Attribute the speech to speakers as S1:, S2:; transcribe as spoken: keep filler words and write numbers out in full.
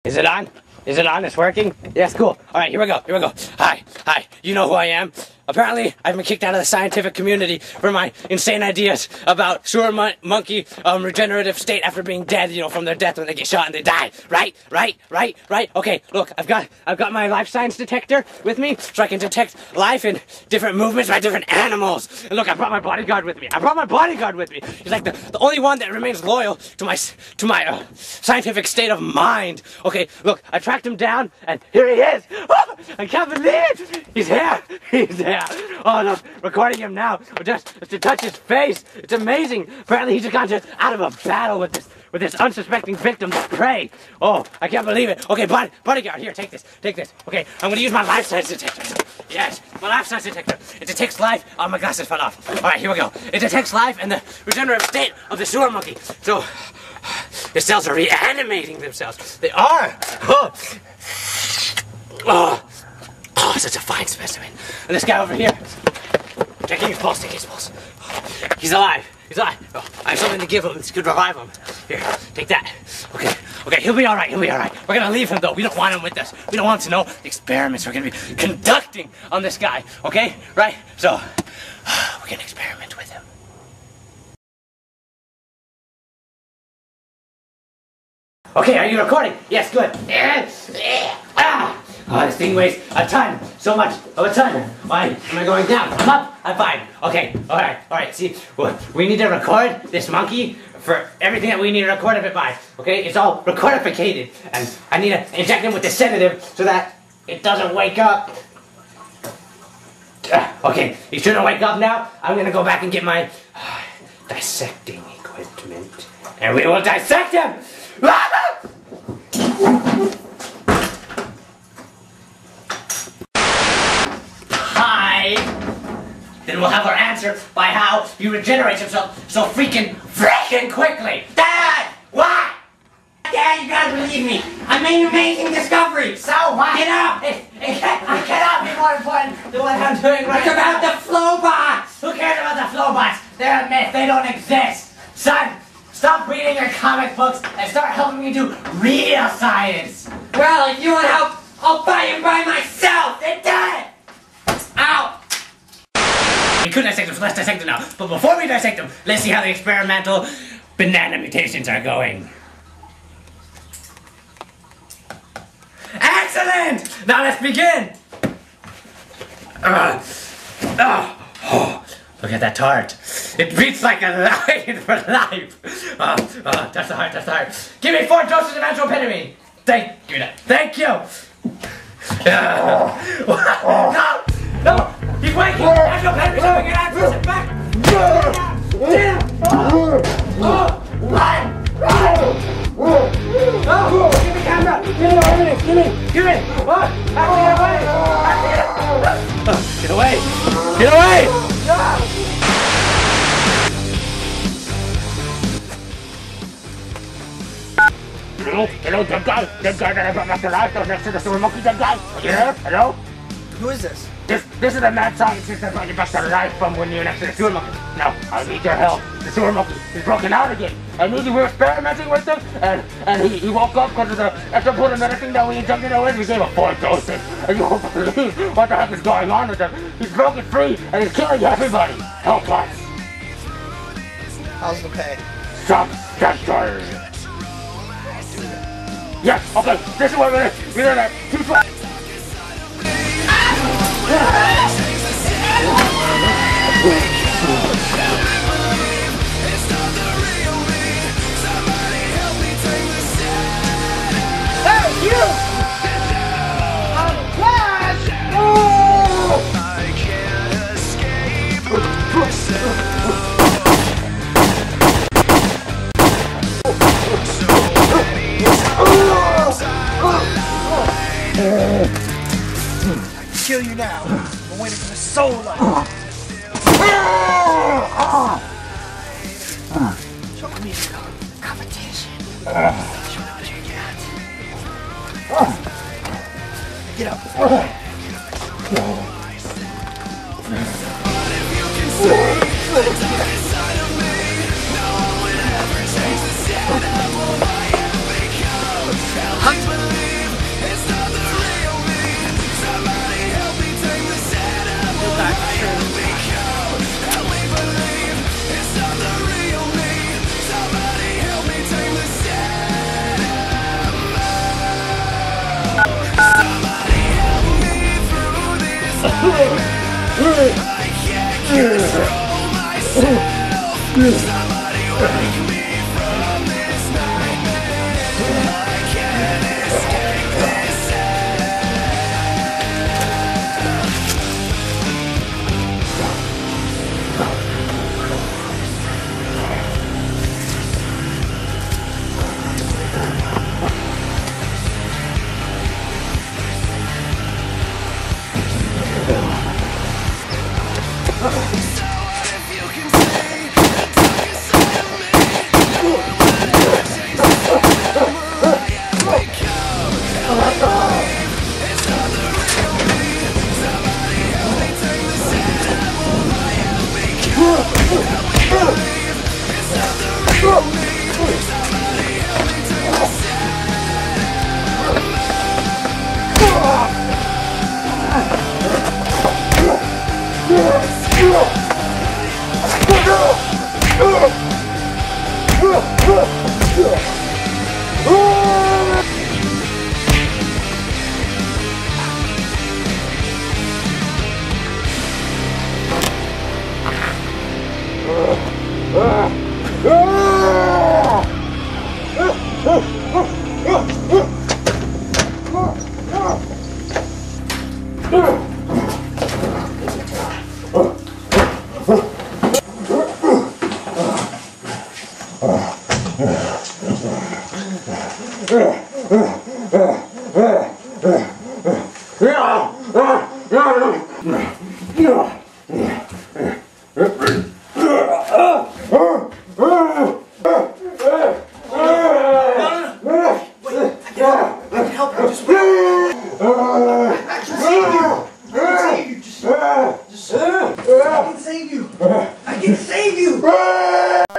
S1: Is it on? Is it on? It's working? Yes, cool. Alright, here we go, here we go. Hi, hi, you know who I am? Apparently, I've been kicked out of the scientific community for my insane ideas about sewer mon monkey um, regenerative state after being dead, you know, from their death when they get shot and they die. Right? Right? Right? Right? Okay, look, I've got I've got my life science detector with me so I can detect life in different movements by different animals. And look, I brought my bodyguard with me. I brought my bodyguard with me. He's like the, the only one that remains loyal to my to my uh, scientific state of mind. Okay, look, I tracked him down and here he is. Oh, I can't believe it. He's here. He's here. Oh no, recording him now, just, just to touch his face. It's amazing. Apparently he just got just out of a battle with this with this unsuspecting victim's prey. Oh, I can't believe it. Okay, body, bodyguard, here, take this, take this. Okay, I'm gonna use my life science detector. Yes, my life science detector. It detects life. Oh, my glasses fell off. All right, here we go. It detects life and the regenerative state of the sewer monkey. So, the cells are reanimating themselves. They are. Oh. Oh. Oh, such a fine specimen. And this guy over here, checking his pulse, checking his pulse. He's alive. He's alive. Oh, I have something to give him. This could revive him. Here, take that. Okay, okay, he'll be all right. He'll be all right. We're gonna leave him though. We don't want him with us. We don't want him to know the experiments we're gonna be conducting on this guy. Okay, right? So, we're gonna experiment with him. Okay, are you recording? Yes, good. Ah! Oh, this thing weighs a ton, so much of a ton. Why am I going down? I'm up, I'm fine. Okay, alright, alright, see, we need to record this monkey for everything that we need to record of it by. Okay, it's all recordificated, and I need to inject him with the sedative so that it doesn't wake up. Okay, he shouldn't wake up now. I'm gonna go back and get my uh, dissecting equipment, and we will dissect him! Then we'll have our answer by how he regenerates himself so freaking freaking quickly. Dad! What? Dad, you gotta believe me. I made an amazing discovery. So what? Get up! It, it, can't, it cannot be more important than what I'm doing right now. It's about the flow bots! Who cares about the flow bots? They're a myth. They don't exist. Son, stop reading your comic books and start helping me do real science. Well, if you want help, I'll buy him by myself. Then do it! Ow! We could dissect them, so let's dissect them now. But before we dissect them, let's see how the experimental banana mutations are going. Excellent! Now let's begin! Uh, uh, oh, look at that heart. It beats like a lion for life. Uh, uh, that's the heart, that's the heart. Give me four doses of amphetamine. Thank you. Thank you. Uh, no! No! He's waking! There's no paper showing it out! Push it back! Get him! Oh! Run! Run! Oh! Give me the camera! Give me everything! Give me! Give me! Oh! I have to get away! I have to get away! Get away! Hello? Hello, dead guy? Dead guy that I brought back to life? That next to the sewer monkey, dead guy? Are you there? Hello?
S2: Who is this?
S1: This, this is the mad scientist that brought you back to life from when you were next to the sewer monkey. Now, I need your help. The sewer monkey is broken out again. I need you. We were experimenting with him, and, and he, he woke up because of the extra blood medicine that we injected him with. We gave him four doses, and you won't believe what the heck is going on with him. He's broken free, and he's killing everybody. Help us.
S2: How's the pay?
S1: Substantial. Yes, okay, this is what we're gonna, we're gonna teach what. Hey, you! I'm Flash! Oh! I can't escape myself.
S2: Kill you now. I'm waiting for the soul light. Show me your competition. Show me what you got. Get up. Get up. Somebody wake me from this nightmare. I can't escape this I can save you! I can save you!